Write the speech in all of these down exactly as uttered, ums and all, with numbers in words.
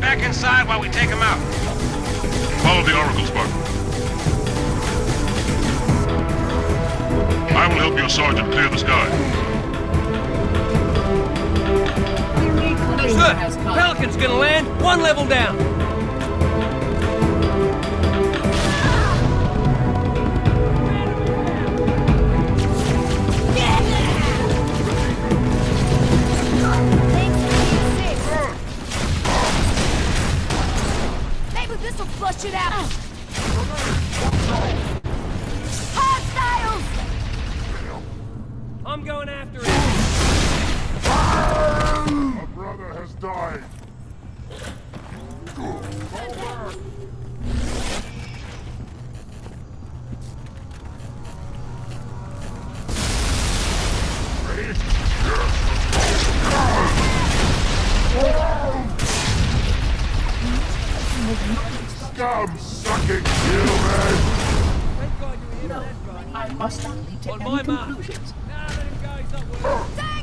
back inside while we take him out. Follow the Oracle, Spartan. I will help your sergeant clear the sky. Sir, Pelican's gonna land one level down. Maybe this'll flush it out. Hostiles! I'm going after it. My brother has died. Go back. Scum-sucking human! Thank God you were here No, that right. I must not lead to On any my mark. conclusions. Nah, let him go, he's not worth it.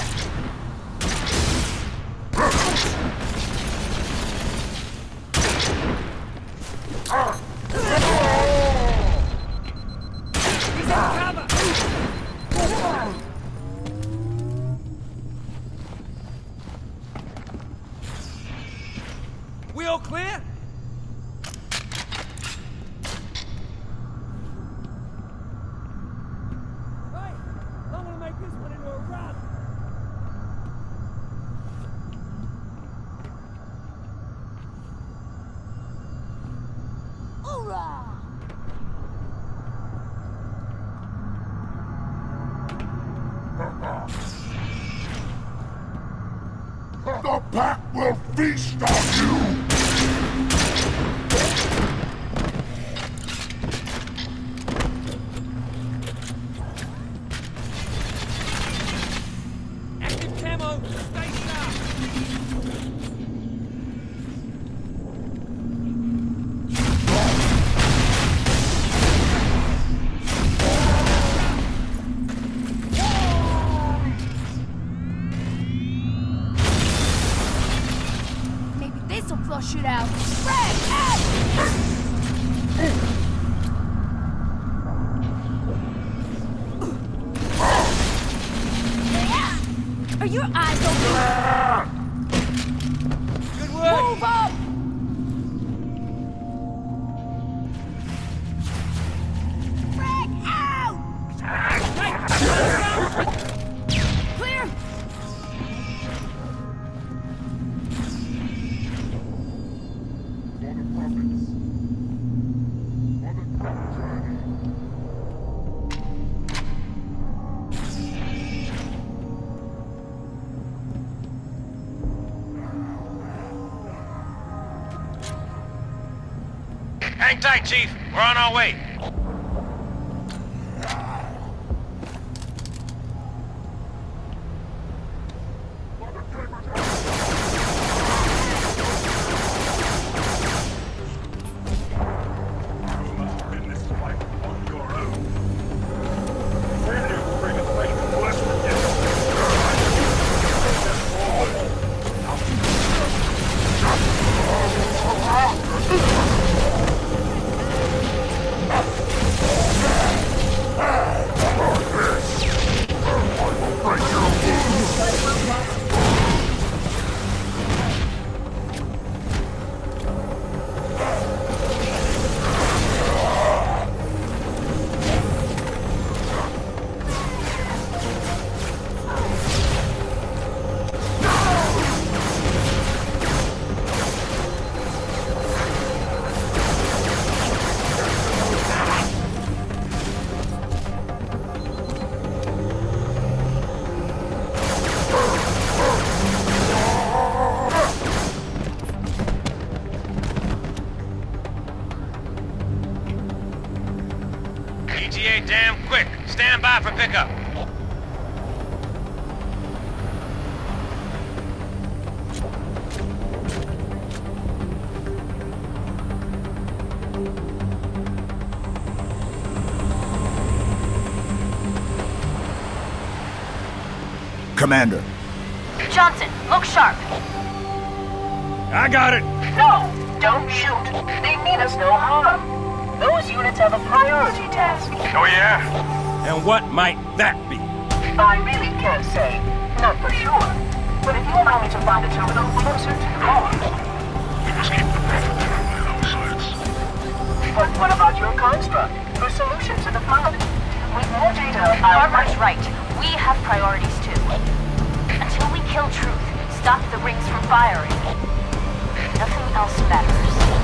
He's in cover! We all clear? Right, I'm gonna make this one into a run. Hoorah! The pack will feast on you! Active camo, stay sharp. Maybe this'll flush it out. Frag out! Are your eyes open? Good work. Move up! Frag out! Clear! For the prophets. For the journey. Hang tight, Chief. We're on our way. In this fight on your own. Failure will bring us back to West E T A damn quick. Stand by for pickup. Commander. Johnson, look sharp. I got it. No, don't shoot. They mean us no harm. Those units have a priority task. Oh, yeah? And what might that be? I really can't say. Not for sure. But if you allow me to find a terminal closer to the core. We must keep the path of our sights. But what about your construct? For solutions to the flood? With more data, Barbara's right. We have priorities too. Until we kill Truth, stop the rings from firing, nothing else matters.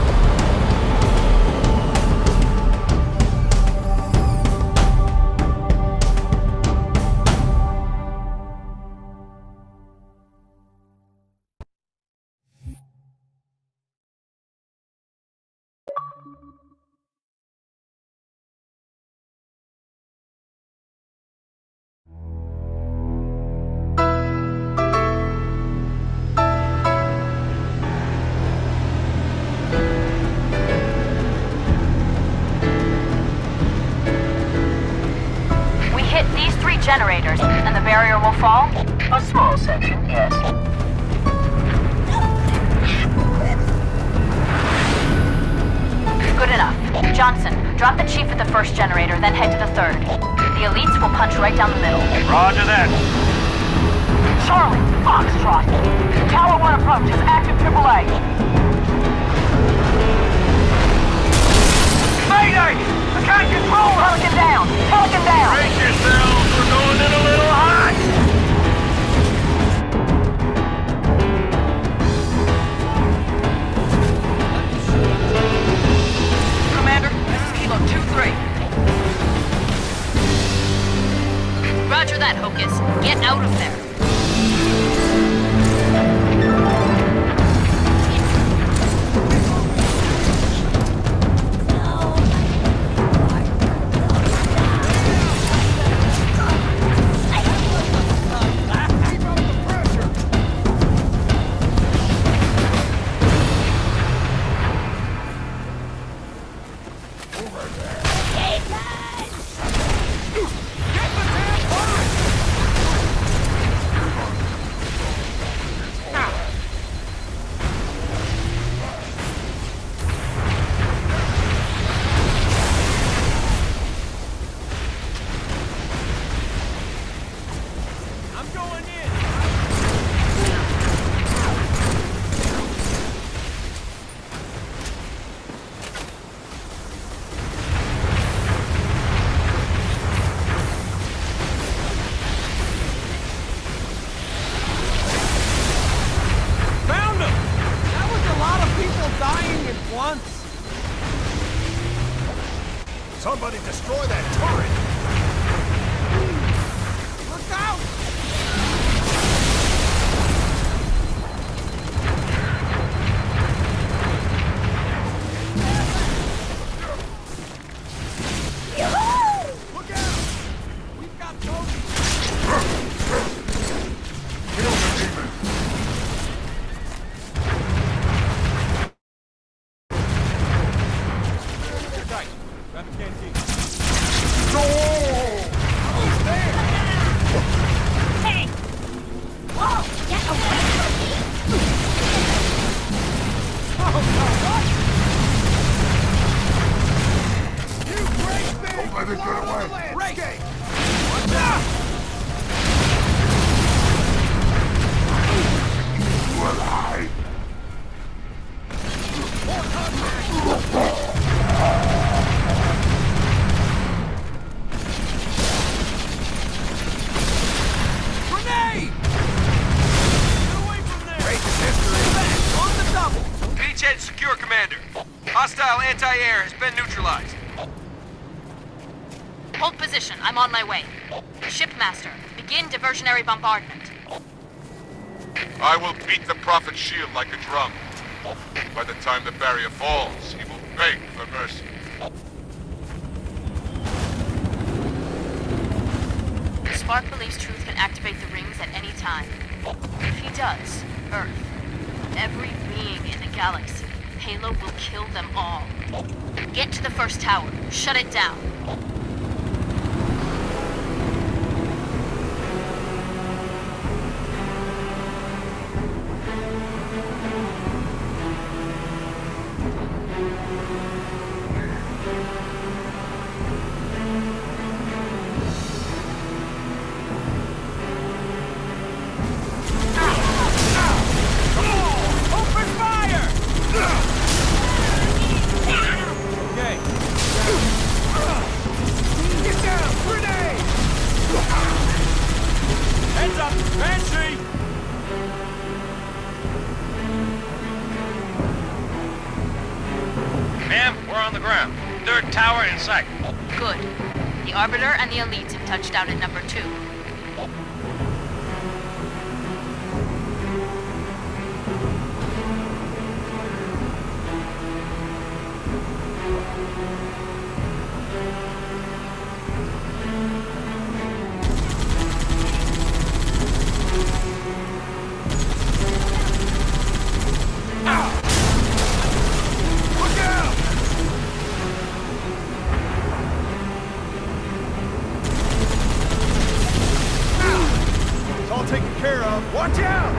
Generators, and the barrier will fall? A small section, yes. Good enough. Johnson, drop the chief at the first generator, then head to the third. The elites will punch right down the middle. Roger that. Charlie, Foxtrot. Tower one approach is active triple A. Mayday! I can't control her! Pelican down! Pelican down! Brace yourselves, we're going in a little hot! Commander, this is Kilo two three. Roger that, Hocus. Get out of there. Somebody destroy that turret! Look out! Look out! We've got trophies! Kill the demon! Tight. Grab the canteen. No! Who's there? Hey! Whoa! Get away from me! Oh, God, what? You break me! Don't let it get away! Break! Watch out! You alive? More contact! Grenade! Get away from there! Break is history! Back on the double! Beachhead secure, Commander. Hostile anti-air has been neutralized. Hold position. I'm on my way. Shipmaster, begin diversionary bombardment. I will beat the Prophet's shield like a drum. By the time the barrier falls, he will beg for mercy. Spark believes Truth can activate the rings at any time. If he does, Earth, every being in the galaxy, Halo will kill them all. Get to the first tower. Shut it down. tower in sight. Good. The Arbiter and the Elites have touched down at number two. Watch out!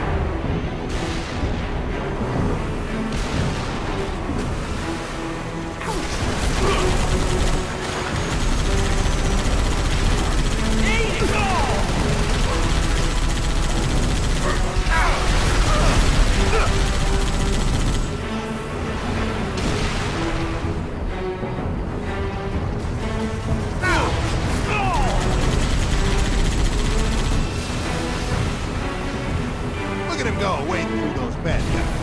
Look at him go, wading through those bad guys.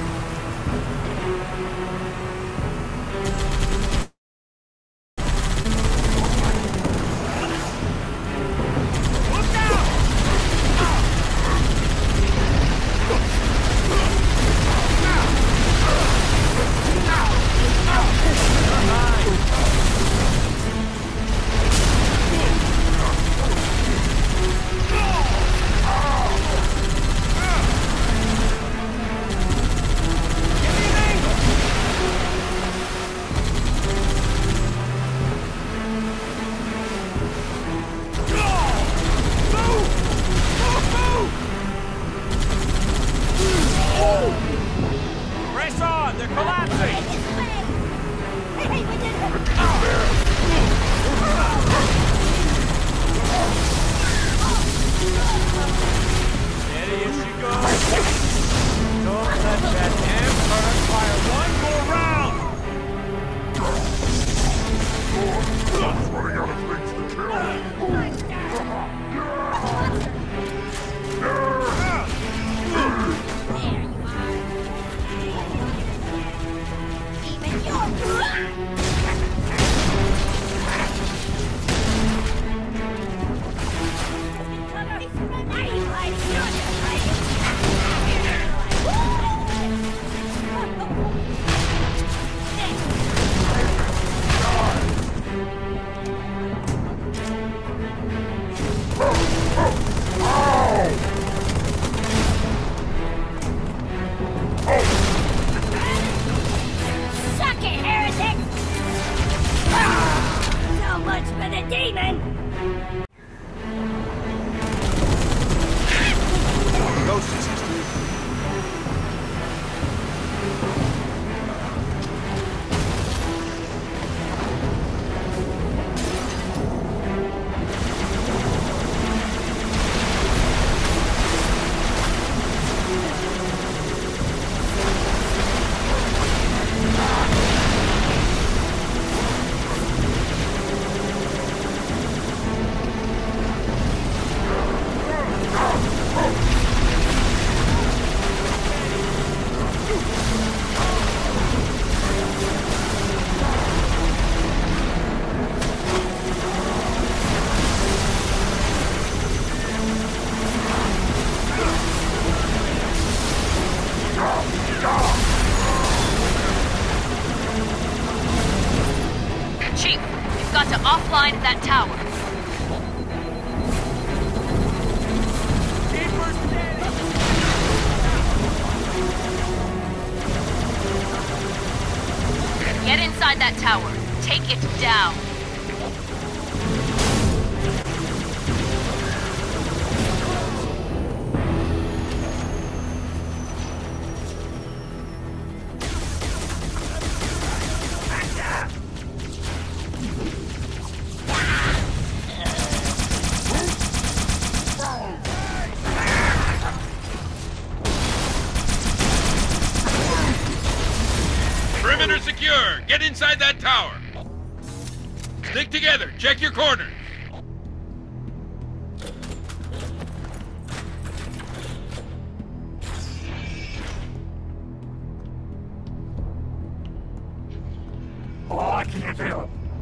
Press on! They're collapsing! Steady as she goes. Don't let that damn turret fire one more round! Running out of things to kill. Suck it, heretic! So much for the demon! Go, sister. Chief, you've got to offline that tower. Keep her steady! Get inside that tower. Take it down. Perimeter secure! Get inside that tower! Stick together! Check your corners! Oh, I can't help.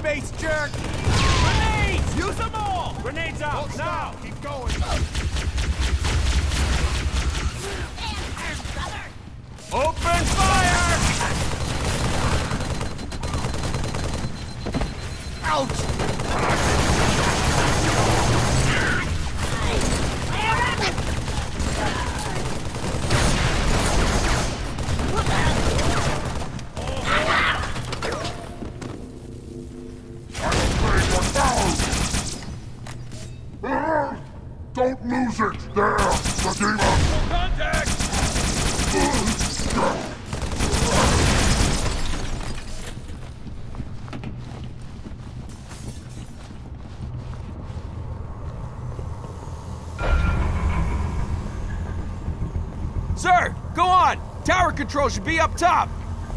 space jerk! Grenades! Use them all! Grenades out, Don't now! stop. Keep going. Open fire! Don't lose it! There! Redeemer! Contact! Sir, go on! Tower control should be up top!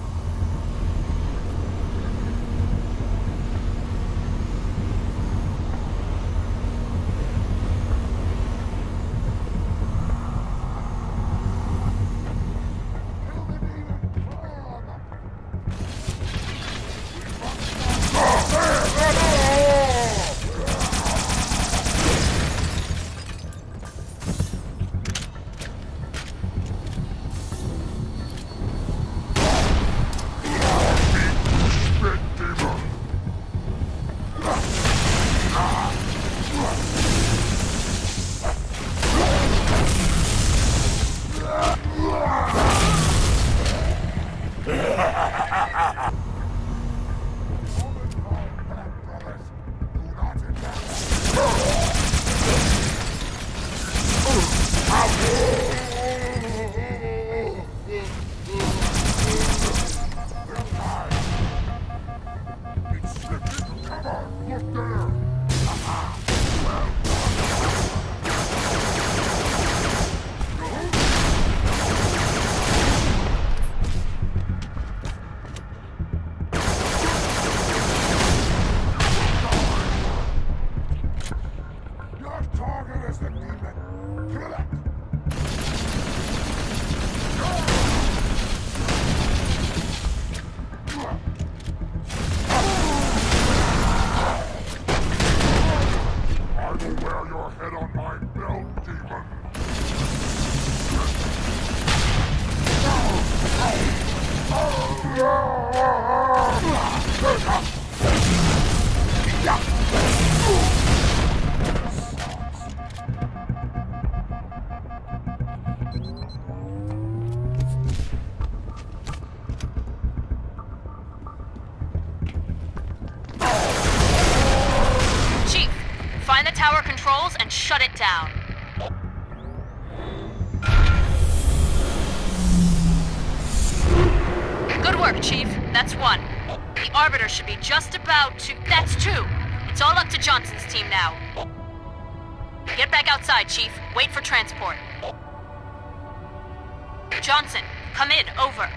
Chief, find the tower controls and shut it down. Good work, Chief. That's one. The Arbiter should be just about to... That's two. It's all up to Johnson's team now. Get back outside, Chief. Wait for transport. Johnson, come in. Over.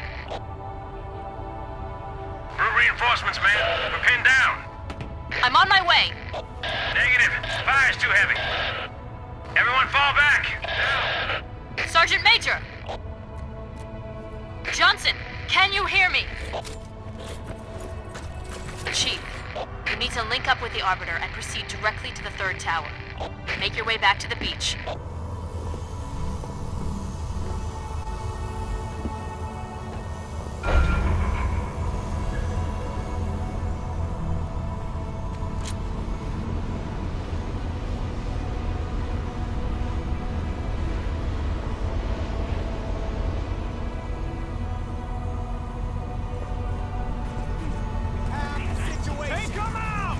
We're reinforcements, man. We're pinned down. I'm on my way. Negative. Fire's too heavy. Everyone fall back. Sergeant Major! Johnson, can you hear me? Chief, you need to link up with the Arbiter and proceed directly to the third tower. Make your way back to the beach. Take them out!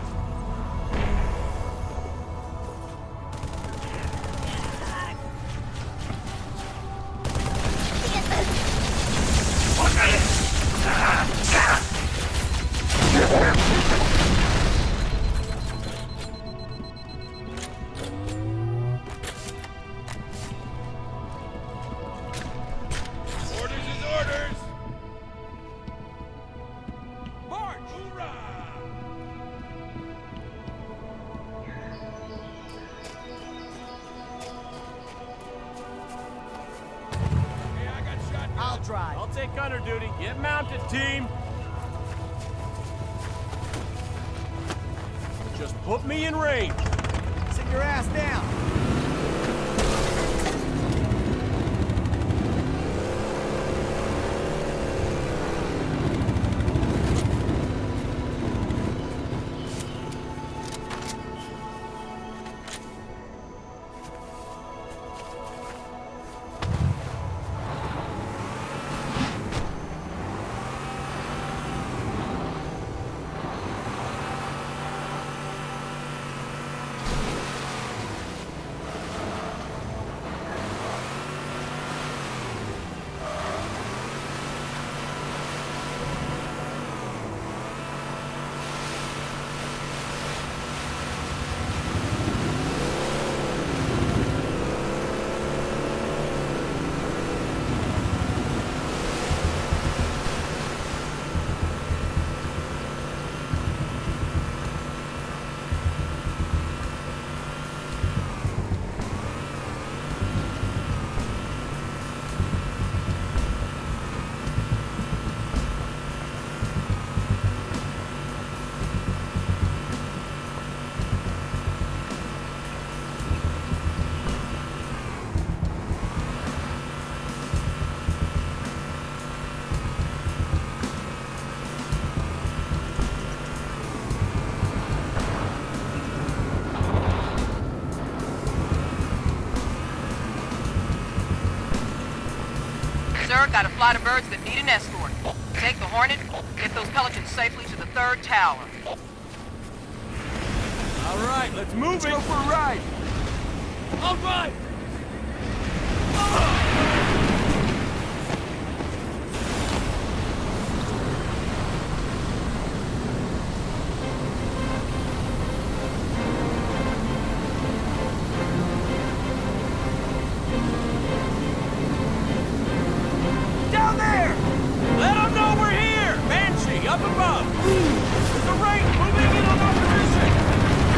Orders is orders! March! Hoorah! Hey, I got shotgun. I'll drive. I'll take gunner duty. Get mounted, team! Just put me in range. Sit your ass down. Sir, got a flight of birds that need an escort. Take the Hornet, get those Pelicans safely to the third tower. All right, let's move it. Go for a ride. All right. Down there! Let them know we're here! Banshee, up above! There's a rain moving in on our position!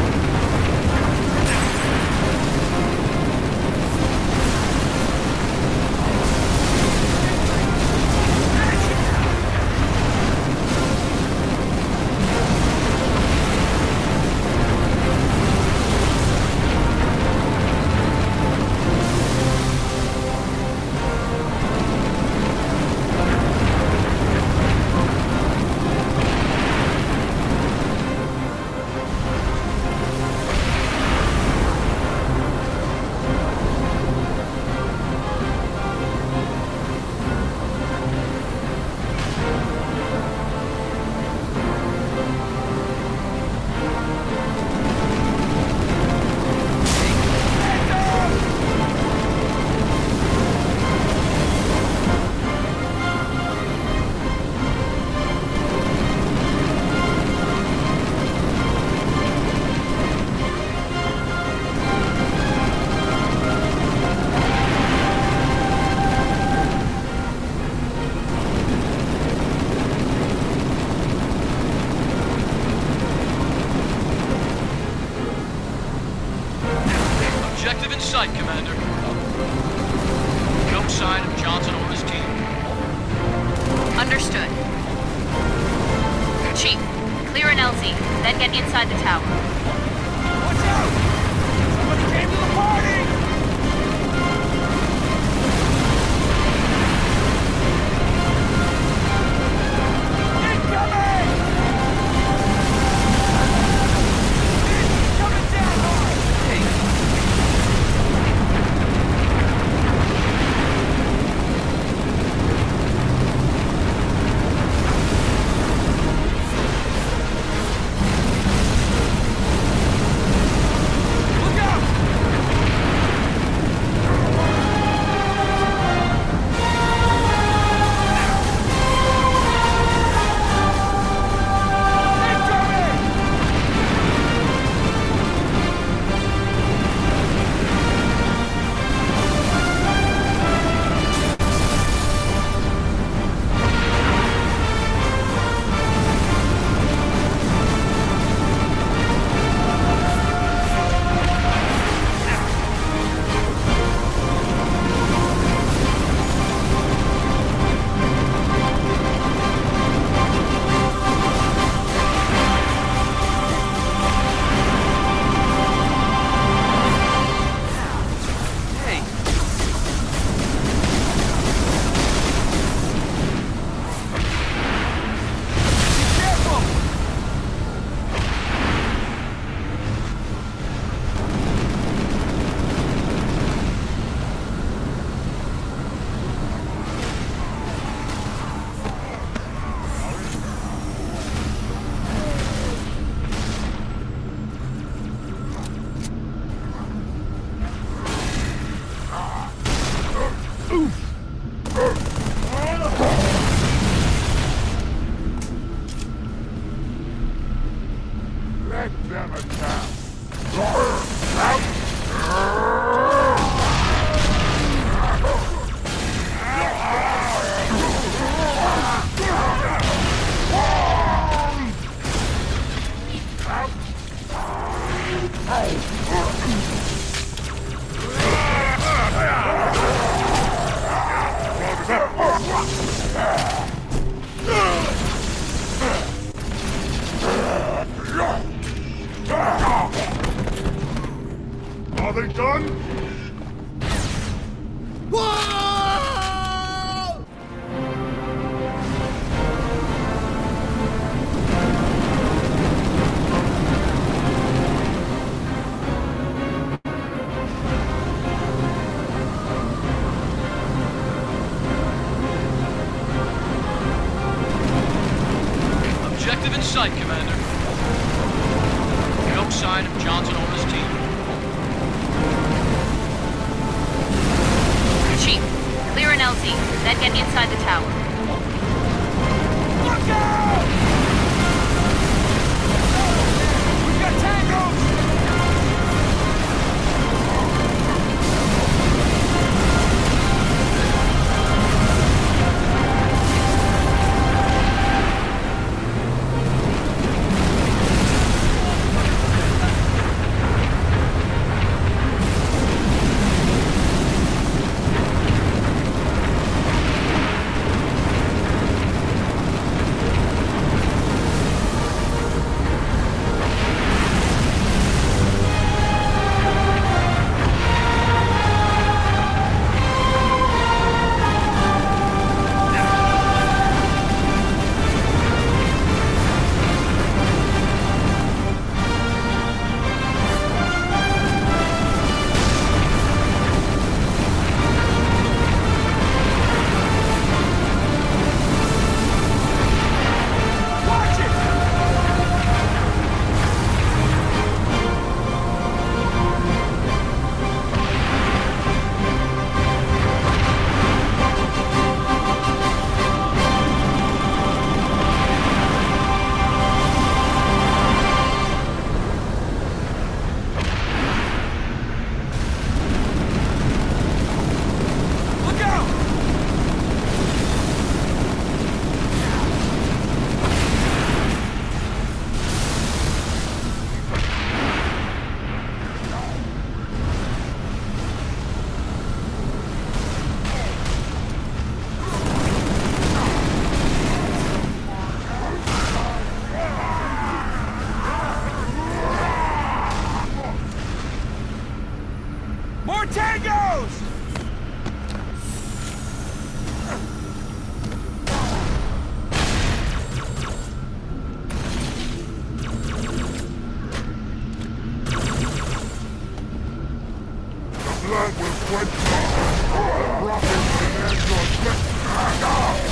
Objective in sight, Commander. Go side of Johnson or his team. Understood. Chief, clear an L Z, then get inside the tower. Watch out! Somebody came to the party! Incoming! It's coming down hard! them attack. Are they done? Objective in sight, Commander. No sign of Johnson or his team. Chief, clear an L Z, then get inside the tower. Look out! We've got tangos! More tangos! The blood will quench the rockets and end your threat.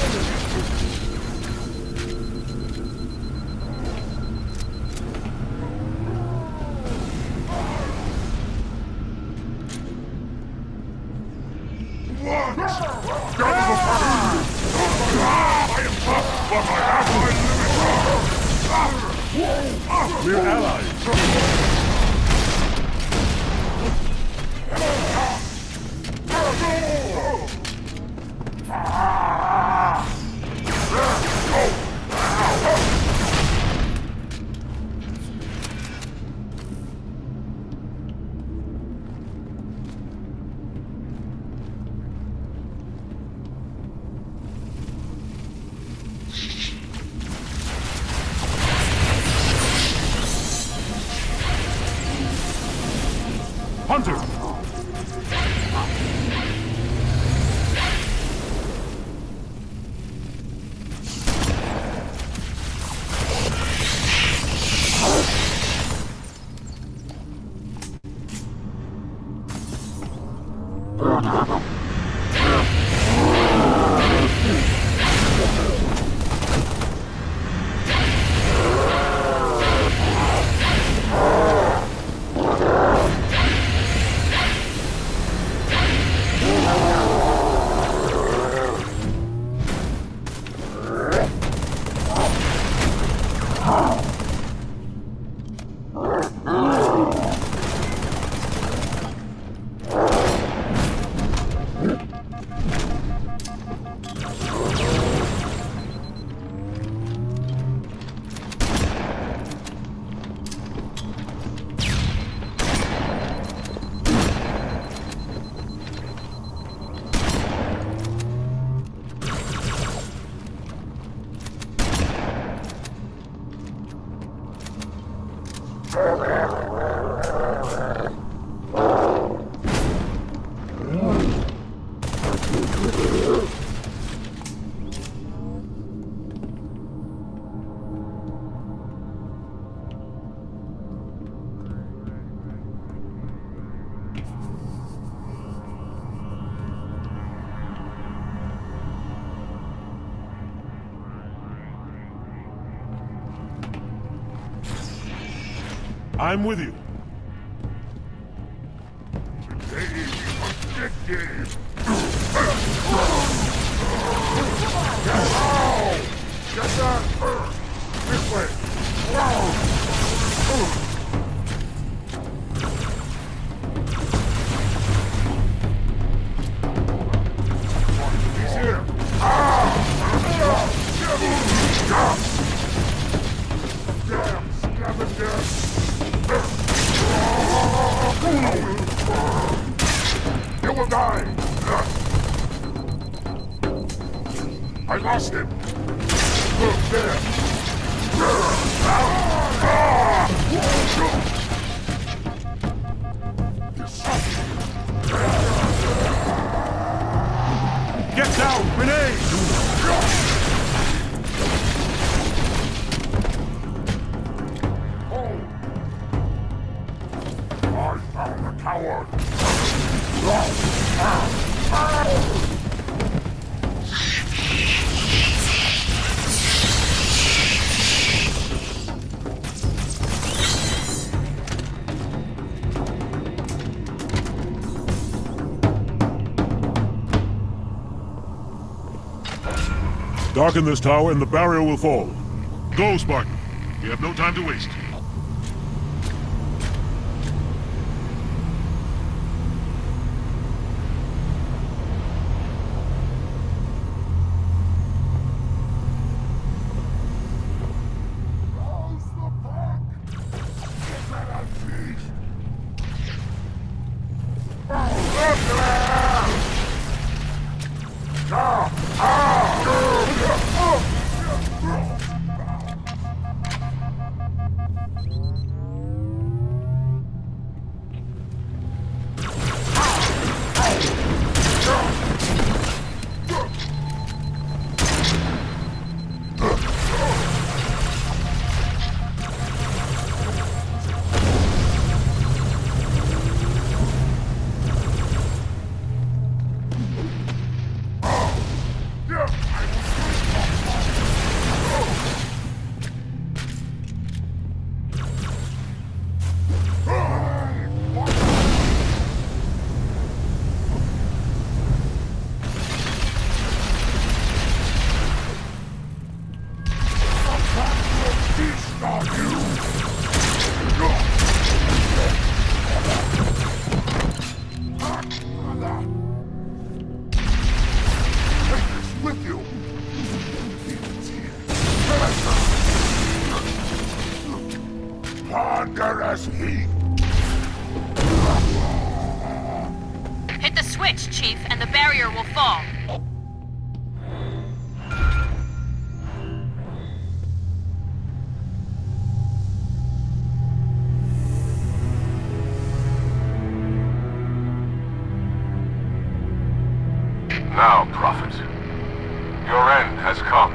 What? Get the fire! I am tough, but I have my limits! We're allies! I'm with you. This way! He's here! Damn scavenger! You will die! I lost him! Look there! Get down! Grenade! I found the coward! Darken this tower and the barrier will fall. Go, Spartan. We have no time to waste. Ponderous heat! Hit the switch, Chief, and the barrier will fall. Now, Prophet, your end has come.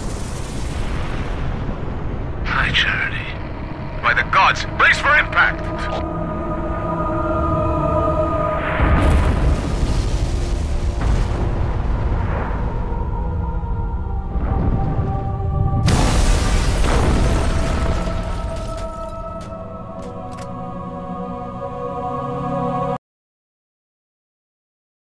High charity. By the gods, brace for impact!